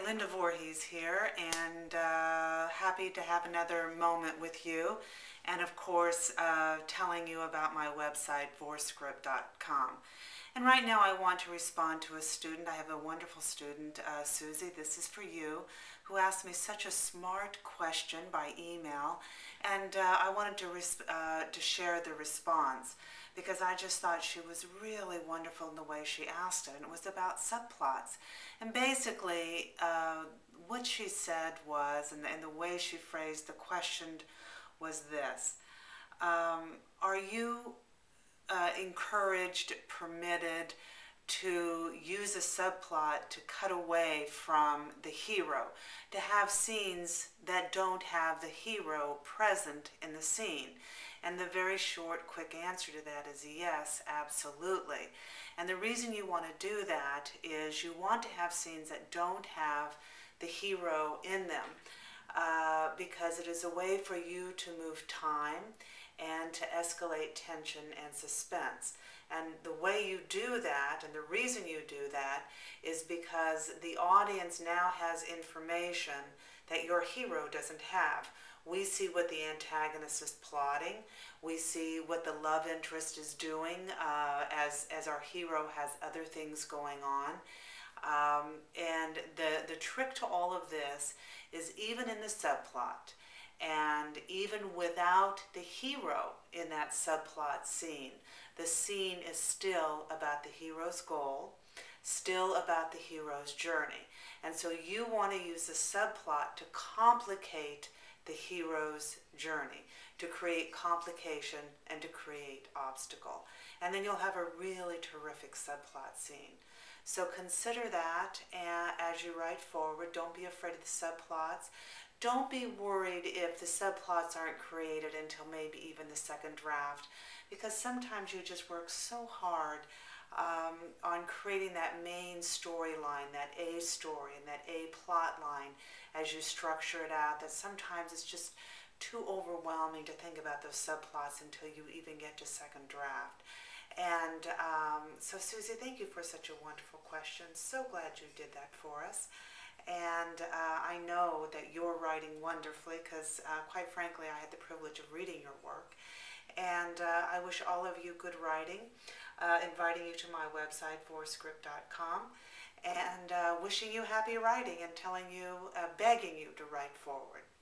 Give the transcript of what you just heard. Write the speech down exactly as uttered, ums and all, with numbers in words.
Linda Voorhees here, and uh, happy to have another moment with you, and of course uh, telling you about my website VIDvoor dot com. And right now I want to respond to a student. I have a wonderful student, uh, Suzy, this is for you, who asked me such a smart question by email, and uh, I wanted to, uh, to share the response because I just thought she was really wonderful in the way she asked it, and it was about subplots. And basically, uh, what she said was, and the, and the way she phrased the question was this: um, are you uh, encouraged, permitted to use a subplot to cut away from the hero, to have scenes that don't have the hero present in the scene? And the very short, quick answer to that is yes, absolutely. And the reason you want to do that is you want to have scenes that don't have the hero in them, uh, because it is a way for you to move time and to escalate tension and suspense. And the way you do that, and the reason you do that, is because the audience now has information that your hero doesn't have. We see what the antagonist is plotting. We see what the love interest is doing uh, as, as our hero has other things going on. Um, and the, the trick to all of this is, even in the subplot, and even without the hero in that subplot scene, the scene is still about the hero's goal, still about the hero's journey. And so you want to use the subplot to complicate the hero's journey, to create complication and to create obstacle. And then you'll have a really terrific subplot scene. So consider that, and as you write forward, don't be afraid of the subplots. Don't be worried if the subplots aren't created until maybe even the second draft, because sometimes you just work so hard um, on creating that main storyline, that A story and that A plot line as you structure it out, that sometimes it's just too overwhelming to think about those subplots until you even get to second draft. And um, so Suzy, thank you for such a wonderful question. So glad you did that for us. And uh, I know that you're writing wonderfully because, uh, quite frankly, I had the privilege of reading your work. And uh, I wish all of you good writing, uh, inviting you to my website, VIDvoor dot com, and uh, wishing you happy writing and telling you, uh, begging you to write forward.